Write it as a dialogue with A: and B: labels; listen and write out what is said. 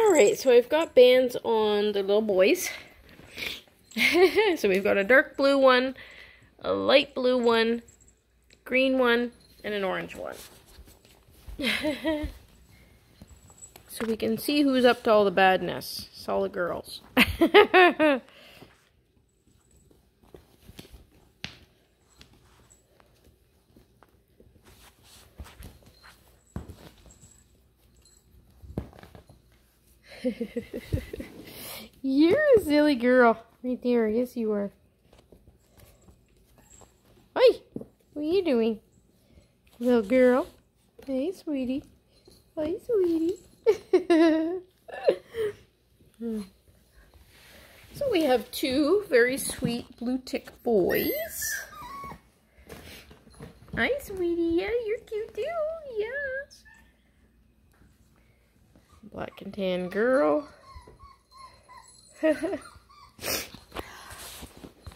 A: Alright, so I've got bands on the little boys. So we've got a dark blue one, a light blue one, green one, and an orange one. So we can see who's up to all the badness. It's all the girls. You're a silly girl. Right there. Yes, you are. Hi. What are you doing? Little girl. Hey, sweetie. Hi, sweetie. So we have two very sweet blue tick boys. Hi, sweetie. Yeah, you're cute too. Yes. Black and tan girl.